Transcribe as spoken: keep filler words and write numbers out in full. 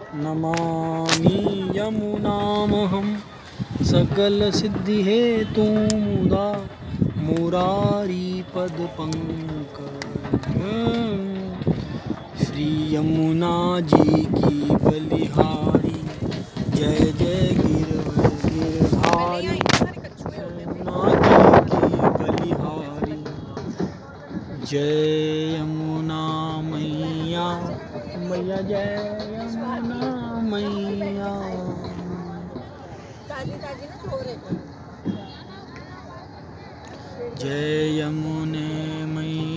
नमामि यमुनामहं सकल सिद्धि हेतु मुदा मुरारी पद पंकज। श्री यमुना जी की बलिहारी जय जय गिरवर गिरधारी। यमुना जी की बलिहारी जय यमुना मैया मैया जय यमुना मैया। जय यमुने मैया।